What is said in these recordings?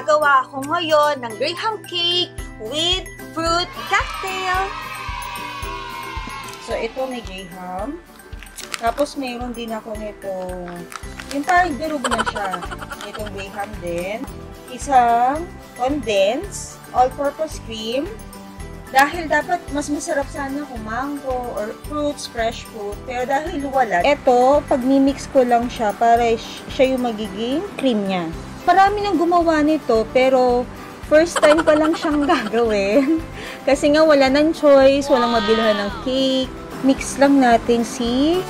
Gagawa ako ngayon ng Graham cake with fruit cocktail. So, ito may Graham. Tapos, mayroon din ako nito. Yung parang durog na siya. Itong Graham din. Isang condensed all-purpose cream. Dahil dapat mas masarap sana kung mango or fruits, fresh fruit. Pero dahil wala, ito, pag mimix ko lang siya para siya yung magiging cream niya. Marami nang gumawa nito, pero first time ko lang siyang gagawin. Kasi nga wala nang choice, walang mabilhan ng cake. Mix lang natin si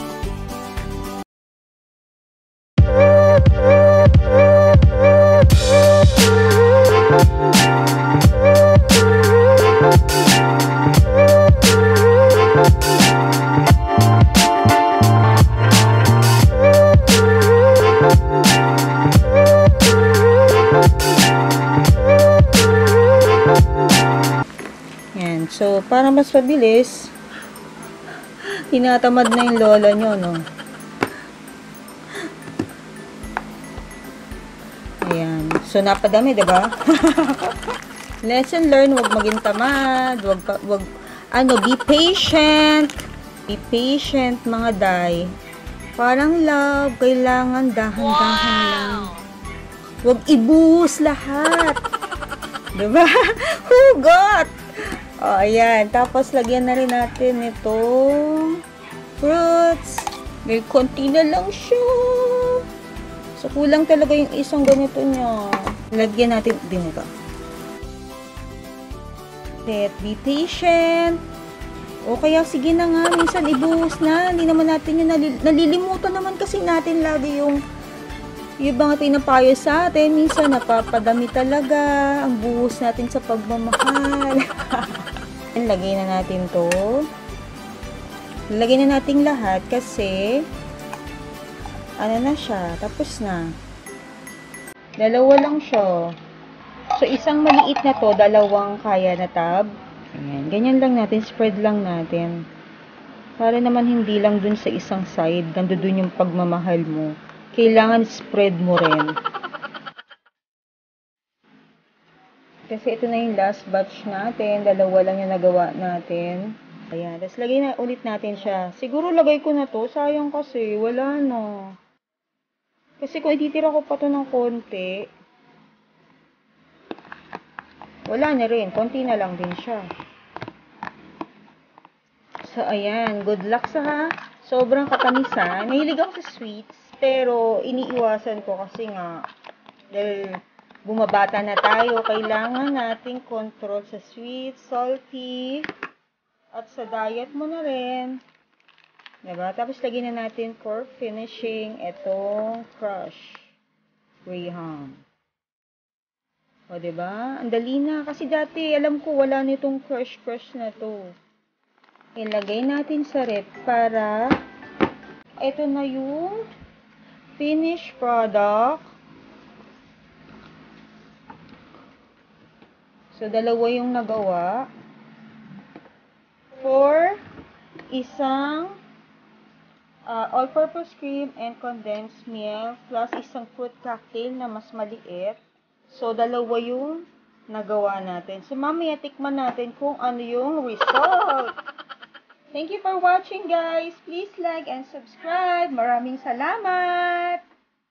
So, para mas mabilis, tinatamad na yung lola nyo, no? Ayan. So, napadami, diba? Lesson learned, huwag maging tamad, be patient. Be patient, mga day. Parang love, kailangan dahan-dahan lang. Huwag ibuhos lahat. Diba? Hugot! O, ayan. Tapos, lagyan na rin natin itong fruits. May konti na lang siya. So, kulang talaga yung isang ganito niya. Lagyan natin din ito. Be patient. O, kaya sige na nga. Minsan, ibuhos na. Hindi naman natin yung nalilimutan naman kasi natin lagi yung mga pinapayo sa atin. Minsan, napapadami talaga ang buhos natin sa pagmamahal. Lagay na natin to. Lagay na natin lahat kasi ano na siya, tapos na. Dalawa lang siya. So, isang maliit na to, dalawang kaya na tab. Ayan. Ganyan lang natin, spread lang natin. Para naman hindi lang dun sa isang side, nandun yung pagmamahal mo. Kailangan spread mo rin. Kasi ito na yung last batch natin. Dalawa lang yung nagawa natin. Ayan. Tapos lagay na ulit natin siya. Siguro lagay ko na to. Sayang kasi. Wala na. Kasi kung ititira ko pa to ng konti, wala na rin. Konti na lang din siya. So, ayan. Good luck sa sobrang katamisan. Mahilig ako sa sweets. Pero, iniiwasan ko kasi nga, dahil bumabata na tayo, kailangan nating control sa sweet, salty, at sa diet mo na rin. Diba? Tapos, lagyan na natin for finishing itong crush Graham. O, diba? Ang dali na. Kasi dati, alam ko, wala nitong crush na to. Ilagay natin sa rep para ito na yung finished product. So, dalawa yung nagawa for isang all-purpose cream and condensed milk plus isang fruit cocktail na mas maliit. So, dalawa yung nagawa natin. So, mamaya tikman natin kung ano yung result. Thank you for watching, guys. Please like and subscribe. Maraming salamat!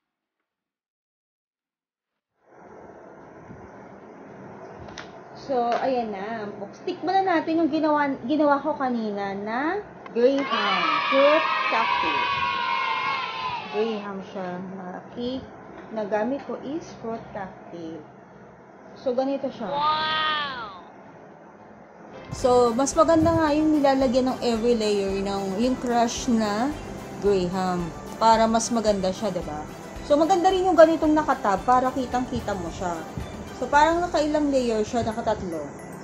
So, ayan na. Tikman na natin yung ginawa ko kanina na Graham fruit cocktail. Graham siya na cake na gamit ko is fruit cocktail. So, ganito siya. Wow! So, mas maganda nga yung nilalagyan ng every layer ng yung crush na Graham para mas maganda siya, diba? So, maganda rin yung ganitong nakatab para kitang-kita mo siya. So, parang nakailang layer siya, nakatatlo.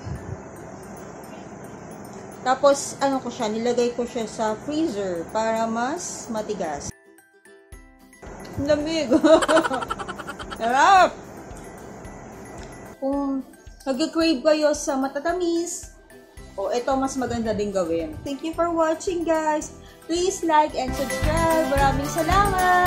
Tapos, ano ko siya, nilagay ko siya sa freezer para mas matigas. Lamig! Sarap! Kung nag-crave kayo sa matatamis, ito mas maganda din gawin. Thank you for watching, guys! Please like and subscribe. Maraming salamat!